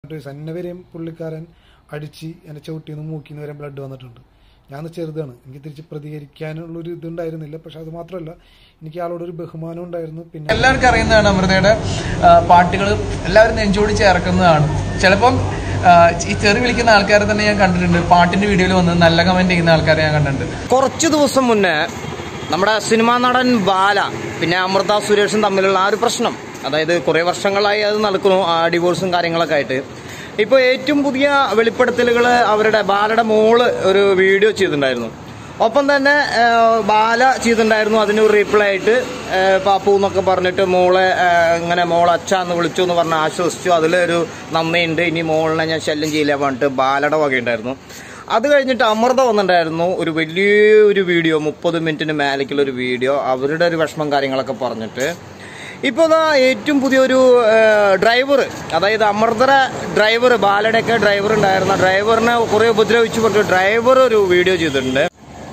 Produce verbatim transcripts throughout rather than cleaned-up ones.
പതിനെട്ട് വയസ്സ് എന്നെ വരെയും പുള്ളിക്കാരൻ അടിച്ച് എന്നെ ചവിട്ടിന്ന് മൂക്കിന്ന് വരെ ബ്ലഡ് വന്നിട്ടുണ്ട്. ഞാൻ ചെറുതാണ്, എനിക്ക് തിരിച്ച് പ്രതികരിക്കാനുള്ളൊരു ഇതുണ്ടായിരുന്നില്ല. പക്ഷെ അത് മാത്രമല്ല, എനിക്ക് ആളോടൊരു ബഹുമാനം ഉണ്ടായിരുന്നു. പിന്നെ എല്ലാവർക്കും അറിയുന്നതാണ് അമൃതയുടെ പാട്ടുകൾ എല്ലാവരും നെഞ്ചോടി ചേർക്കുന്നതാണ്. ചിലപ്പം ഈ തെറി വിളിക്കുന്ന ആൾക്കാരെ തന്നെ ഞാൻ കണ്ടിട്ടുണ്ട്, പാട്ടിന്റെ വീഡിയോയിൽ വന്ന് നല്ല കമന്റ് ചെയ്യുന്ന ആൾക്കാരെ ഞാൻ കണ്ടിട്ടുണ്ട്. കുറച്ച് ദിവസം മുന്നേ നമ്മുടെ സിനിമാ നടൻ ബാല പിന്നെ അമൃത സുരേഷും തമ്മിലുള്ള ആ ഒരു പ്രശ്നം, അതായത് കുറെ വർഷങ്ങളായി അത് നടക്കുന്നു, ആ ഡിവോഴ്സും കാര്യങ്ങളൊക്കെ ആയിട്ട്. ഇപ്പോൾ ഏറ്റവും പുതിയ വെളിപ്പെടുത്തലുകൾ അവരുടെ ബാലയുടെ മോള് ഒരു വീഡിയോ ചെയ്തിട്ടുണ്ടായിരുന്നു. ഒപ്പം തന്നെ ബാല ചെയ്തിട്ടുണ്ടായിരുന്നു അതിന് ഒരു റീപ്ലൈ ആയിട്ട് പാപ്പു എന്നൊക്കെ പറഞ്ഞിട്ട് മോളെ ഇങ്ങനെ മോൾ അച്ഛന്ന് വിളിച്ചു എന്ന് പറഞ്ഞ് ആശ്വസിച്ചു. അതിലൊരു നന്ദിയുണ്ട്, ഇനി മോളിനെ ഞാൻ ശല്യം ചെയ്യില്ല പറഞ്ഞിട്ട് ബാലയുടെ വകയുണ്ടായിരുന്നു. അത് കഴിഞ്ഞിട്ട് അമൃത വന്നിട്ടുണ്ടായിരുന്നു ഒരു വലിയൊരു വീഡിയോ, മുപ്പത് മിനിറ്റിന് മേലേക്കുള്ള ഒരു വീഡിയോ, അവരുടെ ഒരു വിഷമം കാര്യങ്ങളൊക്കെ പറഞ്ഞിട്ട്. ഇപ്പോൾ ഇതാ ഏറ്റവും പുതിയൊരു ഡ്രൈവർ, അതായത് അമൃതയുടെ ഡ്രൈവർ, ബാലയുടെയൊക്കെ ഡ്രൈവർ ഉണ്ടായിരുന്ന ഡ്രൈവറിനെ കുറെ ഉപദ്രവിച്ചു പറഞ്ഞിട്ട് ഡ്രൈവർ ഒരു വീഡിയോ ചെയ്തിട്ടുണ്ട്.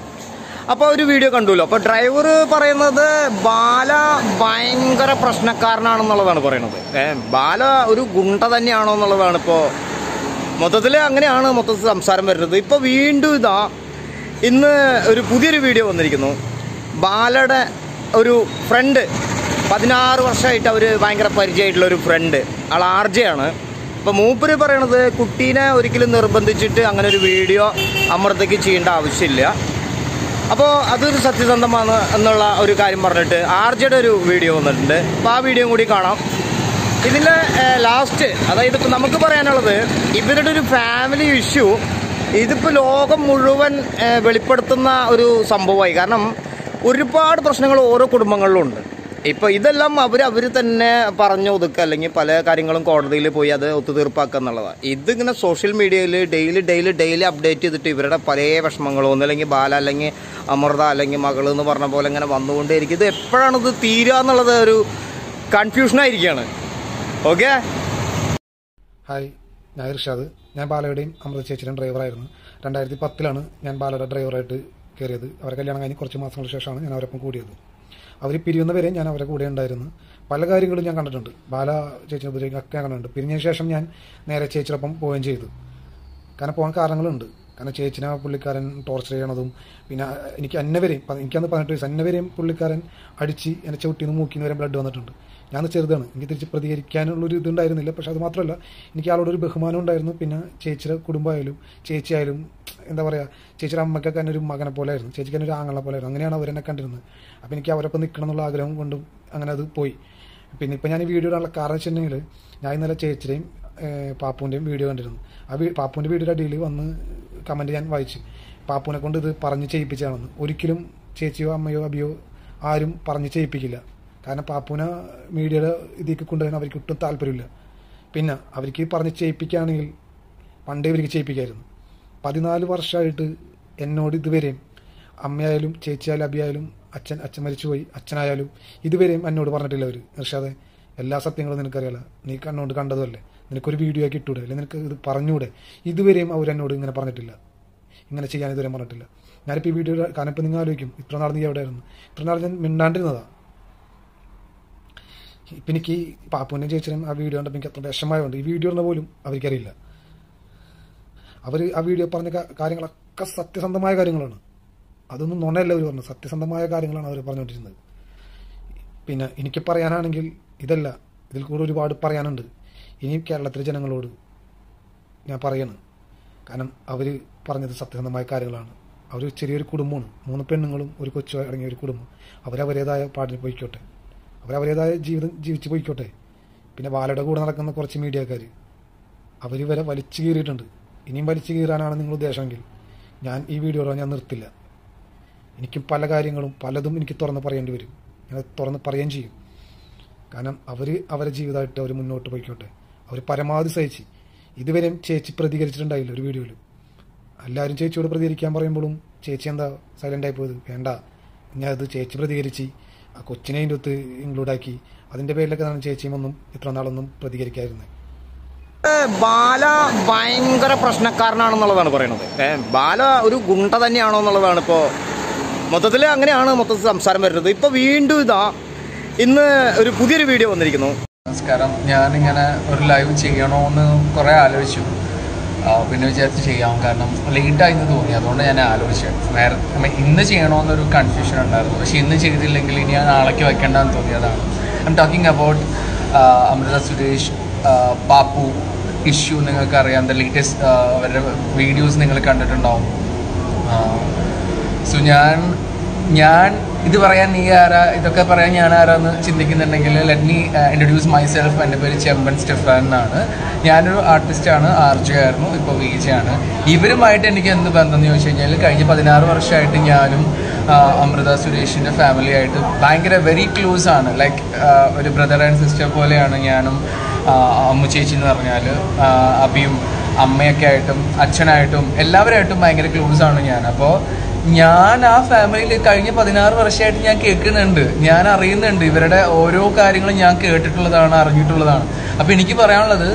അപ്പോൾ ഒരു വീഡിയോ കണ്ടുല്ലോ. അപ്പോൾ ഡ്രൈവർ പറയുന്നത് ബാല ഭയങ്കര പ്രശ്നക്കാരനാണെന്നുള്ളതാണ് പറയുന്നത്. ഏഹ് ബാല ഒരു ഗുണ്ട തന്നെയാണോ എന്നുള്ളതാണ് ഇപ്പോൾ മൊത്തത്തിൽ അങ്ങനെയാണ് മൊത്തത്തിൽ സംസാരം വരുന്നത്. ഇപ്പോൾ വീണ്ടും ഇതാ ഇന്ന് ഒരു പുതിയൊരു വീഡിയോ വന്നിരിക്കുന്നു. ബാലയുടെ ഒരു ഫ്രണ്ട്, പതിനാറ് വർഷമായിട്ട് അവർ ഭയങ്കര പരിചയമായിട്ടുള്ള ഒരു ഫ്രണ്ട്, ആൾ ആർ ജെ ആണ്. അപ്പോൾ മൂപ്പര് പറയണത് കുട്ടീനെ ഒരിക്കലും നിർബന്ധിച്ചിട്ട് അങ്ങനെ ഒരു വീഡിയോ അമൃതയ്ക്ക് ചെയ്യേണ്ട ആവശ്യമില്ല. അപ്പോൾ അതൊരു സത്യസന്ധമാണ് എന്നുള്ള ഒരു കാര്യം പറഞ്ഞിട്ട് ആർ ജെയുടെ ഒരു വീഡിയോ വന്നിട്ടുണ്ട്. അപ്പോൾ ആ വീഡിയോ കൂടി കാണാം. ഇതിൻ്റെ ലാസ്റ്റ്, അതായത് ഇപ്പോൾ നമുക്ക് പറയാനുള്ളത് ഇവരുടെ ഒരു ഫാമിലി ഇഷ്യൂ ഇതിപ്പോൾ ലോകം മുഴുവൻ വെളിപ്പെടുത്തുന്ന ഒരു സംഭവമായി. കാരണം ഒരുപാട് പ്രശ്നങ്ങൾ ഓരോ കുടുംബങ്ങളിലും ഉണ്ട്. ഇപ്പോൾ ഇതെല്ലാം അവർ അവർ തന്നെ പറഞ്ഞു ഒതുക്കുക, അല്ലെങ്കിൽ പല കാര്യങ്ങളും കോടതിയിൽ പോയി അത് ഒത്തുതീർപ്പാക്കുക എന്നുള്ളതാണ്. ഇതിങ്ങനെ സോഷ്യൽ മീഡിയയിൽ ഡെയിലി ഡെയിലി ഡെയിലി അപ്ഡേറ്റ് ചെയ്തിട്ട് ഇവരുടെ പല വിഷമങ്ങളും, ഒന്നല്ലെങ്കിൽ ബാല അല്ലെങ്കിൽ അമൃത അല്ലെങ്കിൽ മകൾ എന്ന് പറഞ്ഞ പോലെ ഇങ്ങനെ വന്നുകൊണ്ടേയിരിക്കും. ഇത് എപ്പോഴാണിത് തീരുക എന്നുള്ളത് ഒരു കൺഫ്യൂഷനായിരിക്കുകയാണ്. ഓക്കെ, ഹായ്, ഞാൻ ഇർഷാദ്. ഞാൻ ബാലയുടെയും അമൃത ചേച്ചിയുടെയും ഡ്രൈവറായിരുന്നു. രണ്ടായിരത്തി പത്തിലാണ് ഞാൻ ബാലയുടെ ഡ്രൈവറായിട്ട് കയറിയത്. അവരെ കല്യാണം കഴിഞ്ഞ് കുറച്ച് മാസങ്ങൾക്ക് ശേഷമാണ് ഞാൻ അവരൊപ്പം കൂടിയത്. അവർ പിരിയുന്നവരെ ഞാൻ അവരെ കൂടെ ഉണ്ടായിരുന്നു. പല കാര്യങ്ങളും ഞാൻ കണ്ടിട്ടുണ്ട്, ബാല ചേച്ചിനെ ഉപദ്രവിക്കൊക്കെ ഞാൻ കണ്ടിട്ടുണ്ട്. പിരിഞ്ഞതിന് ശേഷം ഞാൻ നേരെ ചേച്ചിയോടൊപ്പം പോവുകയും ചെയ്തു. കാരണം പോകാൻ കാരണങ്ങളുണ്ട്. കാരണം ചേച്ചിനെ പുള്ളിക്കാരൻ ടോർച്ചർ ചെയ്യണതും, പിന്നെ എനിക്ക് എന്നെവരെയും എനിക്കന്ന് പതിനെട്ട് വയസ്സ് എന്നെവരെയും പുള്ളിക്കാരൻ അടിച്ച് എന്നെ ചവിട്ടിന്ന് മൂക്കിന്ന് വരെ ബ്ലഡ് വന്നിട്ടുണ്ട്. ഞാൻ ചെറുതാണ്, എനിക്ക് തിരിച്ച് പ്രതികരിക്കാനുള്ളൊരു ഇതുണ്ടായിരുന്നില്ല. പക്ഷെ അത് മാത്രമല്ല, എനിക്ക് ആളോടൊരു ബഹുമാനം ഉണ്ടായിരുന്നു. പിന്നെ ചേച്ചിയുടെ കുടുംബമായാലും ചേച്ചിയായാലും എന്താ പറയുക, ചേച്ചിയുടെ അമ്മയ്ക്കൊക്കെ തന്നെ ഒരു മകനെ പോലെ ആയിരുന്നു, ചേച്ചിക്ക് തന്നെ ഒരു ആങ്ങളെ പോലെ ആയിരുന്നു. അങ്ങനെയാണ് അവരെന്നെ കണ്ടിരുന്നത്. അപ്പോൾ എനിക്ക് അവരൊപ്പം നിൽക്കണം എന്നുള്ള ആഗ്രഹം കൊണ്ടും അങ്ങനെ അത് പോയി. പിന്നെ ഇപ്പം ഞാൻ ഈ വീഡിയോ ഇടാനുള്ള കാരണം വെച്ചിട്ടുണ്ടെങ്കിൽ, ഞാൻ ഇന്നലെ ചേച്ചിയുടെയും പാപ്പുവിൻ്റെയും വീഡിയോ കണ്ടിരുന്നു. ആ വീ പാപ്പുവിൻ്റെ വീഡിയോയുടെ അടിയിൽ വന്ന് കമൻറ്റ് ഞാൻ വായിച്ചു, പാപ്പുവിനെ കൊണ്ട് ഇത് പറഞ്ഞ് ചെയ്യിപ്പിച്ചാണെന്ന്. ഒരിക്കലും ചേച്ചിയോ അമ്മയോ അബിയോ ആരും പറഞ്ഞ് ചെയ്യിപ്പിക്കില്ല. കാരണം പാപ്പുവിനെ മീഡിയയുടെ ഇതിലേക്ക് കൊണ്ടുവരാൻ അവർക്ക് ഒട്ടും താല്പര്യമില്ല. പിന്നെ അവർക്ക് പറഞ്ഞ് ചെയ്യിപ്പിക്കുകയാണെങ്കിൽ പണ്ടേ ഇവർക്ക് ചെയ്യിപ്പിക്കായിരുന്നു. പതിനാല് വർഷമായിട്ട് എന്നോട് ഇതുവരെയും അമ്മയായാലും ചേച്ചിയായാലും അബിയായാലും അച്ഛൻ അച്ഛൻ മരിച്ചുപോയി അച്ഛനായാലും ഇതുവരെയും എന്നോട് പറഞ്ഞിട്ടില്ല അവർ. ഇർഷാദേ, എല്ലാ സത്യങ്ങളും നിനക്കറിയാലോ, നീ കണ്ണുകൊണ്ട് കണ്ടതുമല്ലേ, നിനക്കൊരു വീഡിയോ ആക്കി ഇട്ടൂടെ, അല്ലെങ്കിൽ നിനക്ക് ഇത് പറഞ്ഞൂടെ. ഇതുവരെയും അവരെന്നോട് ഇങ്ങനെ പറഞ്ഞിട്ടില്ല, ഇങ്ങനെ ചെയ്യാൻ ഇതുവരെയും പറഞ്ഞിട്ടില്ല. ഞാനിപ്പോൾ ഈ വീഡിയോ കാരണം ഇപ്പം നിങ്ങൾ ആലോചിക്കും, ഇത്ര നാൾ നീ എവിടെയായിരുന്നു, ഇത്ര നാൾ ഞാൻ മിണ്ടാണ്ടിരുന്നതാണ്. ഇപ്പം എനിക്ക് ഈ പാപ്പുവിൻ്റെ ചേച്ചിനും ആ വീഡിയോ കണ്ടപ്പോൾ എനിക്ക് അത്ര വിഷമമായതുകൊണ്ട് ഈ വീഡിയോ പറഞ്ഞ പോലും അവർക്കറിയില്ല. അവർ ആ വീഡിയോ പറഞ്ഞ കാര്യങ്ങളൊക്കെ സത്യസന്ധമായ കാര്യങ്ങളാണ്. അതൊന്നും നുണയല്ല അവർ പറഞ്ഞത്, സത്യസന്ധമായ കാര്യങ്ങളാണ് അവർ പറഞ്ഞുകൊണ്ടിരുന്നത്. പിന്നെ എനിക്ക് പറയാനാണെങ്കിൽ ഇതല്ല, ഇതിൽ കൂടെ ഒരുപാട് പറയാനുണ്ട്. ഇനിയും കേരളത്തിലെ ജനങ്ങളോട് ഞാൻ പറയണം. കാരണം അവർ പറഞ്ഞത് സത്യസന്ധമായ കാര്യങ്ങളാണ്. അവർ ചെറിയൊരു കുടുംബമാണ്, മൂന്ന് പെണ്ണുങ്ങളും ഒരു കൊച്ചു അടങ്ങിയ ഒരു കുടുംബം. അവരവരേതായ പാട്ടിൽ പോയിക്കോട്ടെ, അവരവരേതായ ജീവിതം ജീവിച്ച് പോയിക്കോട്ടെ. പിന്നെ ബാലയുടെ കൂടെ നടക്കുന്ന കുറച്ച് മീഡിയക്കാർ അവർ വരെ വലിച്ചു കീറിയിട്ടുണ്ട്. ഇനിയും വലിച്ചു കീറാനാണ് നിങ്ങൾ ഉദ്ദേശമെങ്കിൽ ഞാൻ ഈ വീഡിയോ ഞാൻ നിർത്തില്ല. എനിക്കും പല കാര്യങ്ങളും പലതും എനിക്ക് തുറന്ന് പറയേണ്ടി വരും. ഞാൻ തുറന്ന് പറയുകയും ചെയ്യും. കാരണം അവർ അവരെ ജീവിതമായിട്ട് അവർ മുന്നോട്ട് പോയിക്കോട്ടെ. അവർ പരമാവധി സഹിച്ച്. ഇതുവരെയും ചേച്ചി പ്രതികരിച്ചിട്ടുണ്ടായില്ല ഒരു വീഡിയോയിൽ. എല്ലാവരും ചേച്ചിയോട് പ്രതികരിക്കാൻ പറയുമ്പോഴും ചേച്ചി എന്താ സൈലൻ്റായി പോയത്? വേണ്ട, ഞാൻ അത് ചേച്ചി പ്രതികരിച്ച് ആ കൊച്ചിനെ അതിൻ്റെ ഒത്ത് ഇൻക്ലൂഡാക്കി. അതിൻ്റെ പേരിലൊക്കെയാണ് ചേച്ചിയും ഒന്നും ഇത്ര നാളൊന്നും പ്രതികരിക്കാതിരുന്നത്. ബാല ഭയങ്കര പ്രശ്നക്കാരനാണെന്നുള്ളതാണ് പറയുന്നത്. ഏഹ് ബാല ഒരു ഗുണ്ട തന്നെയാണോ എന്നുള്ളതാണ് ഇപ്പോൾ മൊത്തത്തിൽ അങ്ങനെയാണ് മൊത്തത്തിൽ സംസാരം വരുന്നത്. ഇപ്പോൾ വീണ്ടും ഇതാ ഇന്ന് ഒരു പുതിയൊരു വീഡിയോ വന്നിരിക്കുന്നു. നമസ്കാരം. ഞാനിങ്ങനെ ഒരു ലൈവ് ചെയ്യണമെന്ന് കുറേ ആലോചിച്ചു, പിന്നെ വിചാരിച്ച് ചെയ്യാം, കാരണം ലേറ്റായി തോന്നി. അതുകൊണ്ട് ഞാൻ ആലോചിച്ചത് നേരെ ഇന്ന് ചെയ്യണമെന്നൊരു കൺഫ്യൂഷൻ ഉണ്ടായിരുന്നു. പക്ഷേ ഇന്ന് ചെയ്തില്ലെങ്കിൽ ഇനി ഞാൻ നാളേക്ക് വെക്കേണ്ടതെന്ന് തോന്നിയതാണ്. I am talking about Amrutha Suresh Pappu issue. നിങ്ങൾക്കറിയാം, ദ ലേറ്റസ്റ്റ് അവരുടെ വീഡിയോസ് നിങ്ങൾ കണ്ടിട്ടുണ്ടാവും. സോ ഞാൻ ഞാൻ ഇത് പറയാൻ നീ ആരാ, ഇതൊക്കെ പറയാൻ ഞാൻ ആരാന്ന് ചിന്തിക്കുന്നുണ്ടെങ്കിൽ let me introduce myself. എൻ്റെ പേര് ചെമ്പൻ സ്റ്റെഫാൻ എന്നാണ്. ഞാനൊരു ആർട്ടിസ്റ്റാണ്, ആർ ജെ ആയിരുന്നു, ഇപ്പോൾ വി ജെ ആണ്. ഇവരുമായിട്ട് എനിക്ക് എന്ത് ബന്ധം എന്ന് ചോദിച്ചു കഴിഞ്ഞാൽ കഴിഞ്ഞ പതിനാറ് വർഷമായിട്ട് ഞാനും അമൃത സുരേഷിൻ്റെ ഫാമിലി ആയിട്ട് ഭയങ്കര വെരി ക്ലോസ് ആണ്. ലൈക്ക് ഒരു ബ്രദർ ആൻഡ് സിസ്റ്റർ പോലെയാണ് ഞാനും അമ്മു ചേച്ചി എന്ന് പറഞ്ഞാൽ. അബിയും അമ്മയൊക്കെ ആയിട്ടും അച്ഛനായിട്ടും എല്ലാവരുമായിട്ടും ഭയങ്കര ക്ലോസ് ആണ് ഞാൻ. അപ്പോൾ ഞാൻ ആ ഫാമിലിയിൽ കഴിഞ്ഞ പതിനാറ് വർഷമായിട്ട് ഞാൻ കേൾക്കുന്നുണ്ട്, ഞാൻ അറിയുന്നുണ്ട്, ഇവരുടെ ഓരോ കാര്യങ്ങളും ഞാൻ കേട്ടിട്ടുള്ളതാണ്, അറിഞ്ഞിട്ടുള്ളതാണ്. അപ്പോൾ എനിക്ക് പറയാനുള്ളത്,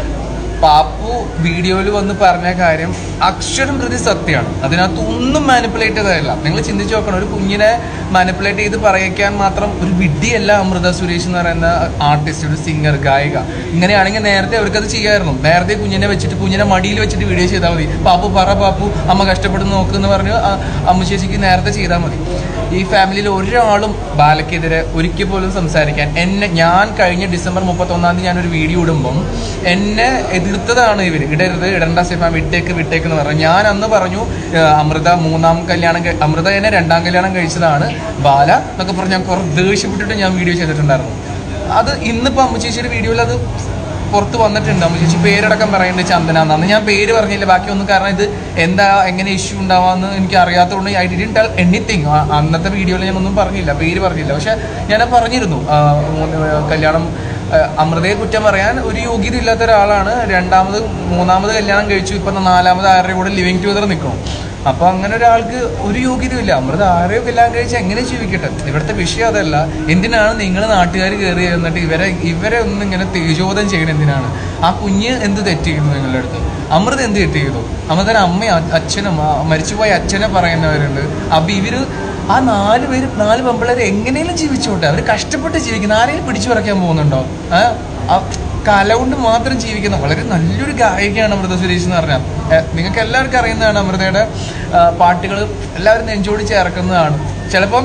പാപ്പു വീഡിയോയിൽ വന്ന് പറഞ്ഞ കാര്യം അക്ഷരം പ്രതി സത്യമാണ്. അതിനകത്ത് ഒന്നും മാനിപ്പുലേറ്റ് ചെയ്തതല്ല. നിങ്ങൾ ചിന്തിച്ച് നോക്കണം, ഒരു കുഞ്ഞിനെ മാനിപ്പുലേറ്റ് ചെയ്ത് പറയിക്കാൻ മാത്രം ഒരു വിഡ്ഢിയല്ല അമൃത സുരേഷ് എന്ന് പറയുന്ന ആർട്ടിസ്റ്റ്, ഒരു സിംഗർ, ഗായിക. ഇങ്ങനെയാണെങ്കിൽ നേരത്തെ അവർക്കത് ചെയ്യാമായിരുന്നു. നേരത്തെ കുഞ്ഞിനെ വെച്ചിട്ട് കുഞ്ഞിനെ മടിയിൽ വെച്ചിട്ട് വീഡിയോ ചെയ്താൽ മതി. പാപ്പു പറ പാപ്പു അമ്മ കഷ്ടപ്പെടുന്നു നോക്കുമെന്ന് പറഞ്ഞ് അമ്മ ചേച്ചിക്ക് നേരത്തെ ചെയ്താൽ മതി. ഈ ഫാമിലിയിൽ ഒരാളും ബാലയ്ക്കെതിരെ ഒരിക്കൽ പോലും സംസാരിക്കാൻ എന്നെ, ഞാൻ കഴിഞ്ഞ ഡിസംബർ മുപ്പത്തൊന്നാം തീയതി ഞാനൊരു വീഡിയോ ഇടുമ്പം എന്നെ എതിർത്തതാണ് ഇവർ. ഇടരുത്, ഇടണ്ട സിഫാം, വിട്ടേക്ക് വിട്ടേക്ക് എന്ന് പറഞ്ഞു. ഞാൻ അന്ന് പറഞ്ഞു അമൃത മൂന്നാം കല്യാണം, അമൃത എന്നെ രണ്ടാം കല്യാണം കഴിച്ചതാണ് ബാല എന്നൊക്കെ പറഞ്ഞ് ഞാൻ കുറേ ദേഷ്യപ്പെട്ടിട്ട് ഞാൻ വീഡിയോ ചെയ്തിട്ടുണ്ടായിരുന്നു. അത് ഇന്നിപ്പോൾ അമ്മ ചേച്ചിയുടെ വീഡിയോയിൽ അത് പുറത്ത് വന്നിട്ടുണ്ട്. അമ്മ ചേച്ചി പേരടക്കം പറയുന്നുണ്ട് ചന്ദന എന്നാണ്. ഞാൻ പേര് പറഞ്ഞില്ല ബാക്കിയൊന്നും, കാരണം ഇത് എന്താ എങ്ങനെ ഇഷ്യൂ ഉണ്ടാവാമെന്ന് എനിക്ക് അറിയാത്തതുകൊണ്ട് ഐ ഡിഡ്ന്റ് ടെൽ എനിത്തിങ്. അന്നത്തെ വീഡിയോയിൽ ഞാനൊന്നും പറഞ്ഞില്ല, പേര് പറഞ്ഞില്ല. പക്ഷെ ഞാൻ പറഞ്ഞിരുന്നു കല്യാണം അമൃതയെ കുറ്റം പറയാൻ ഒരു യോഗ്യത ഇല്ലാത്ത ഒരാളാണ്. രണ്ടാമത് മൂന്നാമത് കല്യാണം കഴിച്ചു, ഇപ്പം നാലാമത് ആരുടെ കൂടെ ലിവിങ് ടുഗദർ നിൽക്കണം. അപ്പോൾ അങ്ങനെ ഒരാൾക്ക് ഒരു യോഗ്യതയില്ല. അമൃത ആരെയോ കല്യാണം കഴിച്ച് എങ്ങനെ ജീവിക്കട്ടെ? ഇവിടുത്തെ വിഷയം അതല്ല. എന്തിനാണ് നിങ്ങൾ നാട്ടുകാർ കയറി എന്നിട്ട് ഇവരെ ഇവരെ ഒന്നും ഇങ്ങനെ തേജോധം ചെയ്യണം? എന്തിനാണ്? ആ കുഞ്ഞ് എന്ത് തെറ്റ് ചെയ്യുന്നു നിങ്ങളുടെ അടുത്ത്? അമൃത എന്ത് തെറ്റ് ചെയ്തു? അമൃതയുടെ അമ്മയും അച്ഛനും മരിച്ചുപോയ അച്ഛനെ പറയുന്നവരുണ്ട്. അപ്പം ഇവർ ആ നാല് പേര് നാല് പെമ്പിള്ളേരെ എങ്ങനെയും ജീവിച്ചോട്ടെ, അവർ കഷ്ടപ്പെട്ട് ജീവിക്കുന്ന, ആരെയും പിടിച്ചു പറിക്കാൻ പോകുന്നുണ്ടോ? ആ കല കൊണ്ട് മാത്രം ജീവിക്കുന്ന വളരെ നല്ലൊരു ഗായികയാണ് അമൃത സുരേഷ് എന്ന് പറഞ്ഞാൽ. നിങ്ങൾക്ക് എല്ലാവർക്കും അറിയുന്നതാണ്. അമൃതയുടെ പാട്ടുകൾ എല്ലാവരും നെഞ്ചോടി ചേർക്കുന്നതാണ്. ചിലപ്പം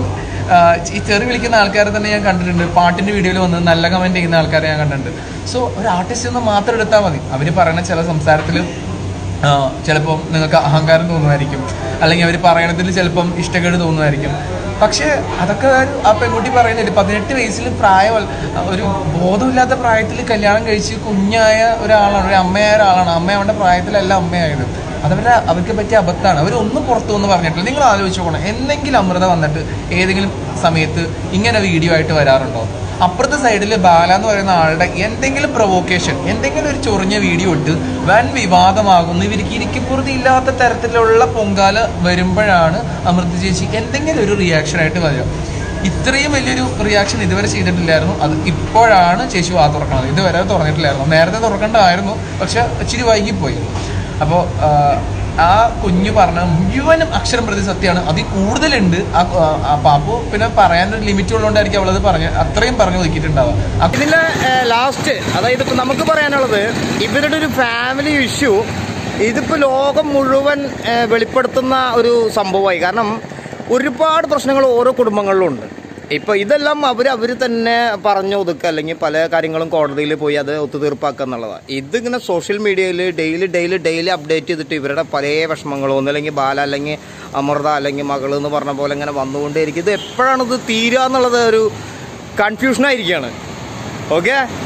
ഈ തെറി വിളിക്കുന്ന ആൾക്കാരെ തന്നെ ഞാൻ കണ്ടിട്ടുണ്ട്, പാട്ടിൻ്റെ വീഡിയോയിൽ വന്ന് നല്ല കമൻറ്റ് ചെയ്യുന്ന ആൾക്കാരെ ഞാൻ കണ്ടിട്ടുണ്ട്. സോ ഒരു ആർട്ടിസ്റ്റ് എന്ന് മാത്രം എടുത്താൽ മതി. അവർ പറയുന്ന ചില സംസാരത്തിൽ ചിലപ്പം നിങ്ങൾക്ക് അഹങ്കാരം തോന്നുമായിരിക്കും, അല്ലെങ്കിൽ അവർ പറയണതിൽ ചിലപ്പം ഇഷ്ടക്കേട് തോന്നുമായിരിക്കും. പക്ഷേ അതൊക്കെ ആ പെൺകുട്ടി പറയുന്നില്ല, പതിനെട്ട് വയസ്സിൽ പ്രായം, ഒരു ബോധമില്ലാത്ത പ്രായത്തിൽ കല്യാണം കഴിച്ച് കുഞ്ഞായ ഒരാളാണ്, ഒരു അമ്മയായ ഒരാളാണ്. അമ്മ അവൻ്റെ പ്രായത്തിലല്ല അമ്മയായത്. അതവരുടെ അവർക്ക് പറ്റിയ അബദ്ധമാണ്. അവരൊന്നും പുറത്തു വന്ന് പറഞ്ഞിട്ടില്ല. നിങ്ങൾ ആലോചിച്ച് നോക്കണം, എന്തെങ്കിലും അമൃത വന്നിട്ട് ഏതെങ്കിലും സമയത്ത് ഇങ്ങനെ വീഡിയോ ആയിട്ട് വരാറുണ്ടോ? അപ്പുറത്തെ സൈഡിൽ ബാല എന്ന് പറയുന്ന ആളുടെ എന്തെങ്കിലും പ്രൊവോക്കേഷൻ, എന്തെങ്കിലും ഒരു ചൊറിഞ്ഞ വീഡിയോ ഇട്ട് വൻ വിവാദമാകുന്നു. ഇവർക്ക് ഇരിക്കപ്പുറത്ത് ഇല്ലാത്ത തരത്തിലുള്ള പൊങ്കാല വരുമ്പോഴാണ് അമൃത ചേച്ചി എന്തെങ്കിലും ഒരു റിയാക്ഷൻ ആയിട്ട് വരിക. ഇത്രയും വലിയൊരു റിയാക്ഷൻ ഇതുവരെ ചെയ്തിട്ടില്ലായിരുന്നു. അത് ഇപ്പോഴാണ് ചേച്ചി വാ തുറക്കണത്. ഇതുവരെ തുറന്നിട്ടില്ലായിരുന്നു. നേരത്തെ തുറക്കേണ്ടതായിരുന്നു, പക്ഷെ ഇച്ചിരി വൈകിപ്പോയി. അപ്പോൾ ആ കുഞ്ഞു പറഞ്ഞ മുഴുവനും അക്ഷരം പ്രതി സത്യമാണ്. അതിൽ കൂടുതലുണ്ട്. ആ പാപ്പു പിന്നെ പറയാനൊരു ലിമിറ്റ് ഉള്ളതുകൊണ്ടായിരിക്കും അവളത് പറഞ്ഞ അത്രയും പറഞ്ഞു ഒതുക്കിയിട്ടുണ്ടാവുക. ഇതിന്റെ ലാസ്റ്റ്, അതായത് ഇപ്പൊ നമുക്ക് പറയാനുള്ളത്, ഇവരുടെ ഒരു ഫാമിലി ഇഷ്യൂ ഇതിപ്പോ ലോകം മുഴുവൻ വെളിപ്പെടുത്തുന്ന ഒരു സംഭവമായി. കാരണം ഒരുപാട് പ്രശ്നങ്ങൾ ഓരോ കുടുംബങ്ങളിലും ഉണ്ട്. ഇപ്പോൾ ഇതെല്ലാം അവർ അവർ തന്നെ പറഞ്ഞു ഒതുക്കുക, അല്ലെങ്കിൽ പല കാര്യങ്ങളും കോടതിയിൽ പോയി അത് ഒത്തുതീർപ്പാക്കുക എന്നുള്ളതാണ്. ഇതിങ്ങനെ സോഷ്യൽ മീഡിയയിൽ ഡെയിലി ഡെയിലി ഡെയിലി അപ്ഡേറ്റ് ചെയ്തിട്ട് ഇവരുടെ പല വിഷമങ്ങളും, ഒന്നല്ലെങ്കിൽ ബാല അല്ലെങ്കിൽ അമൃത അല്ലെങ്കിൽ മകൾ എന്ന് പറഞ്ഞ പോലെ ഇങ്ങനെ വന്നുകൊണ്ടേയിരിക്കും. ഇത് എപ്പോഴാണ് ഇത് തീരുക എന്നുള്ളത് ഒരു കൺഫ്യൂഷനായിരിക്കുകയാണ്. ഓക്കെ.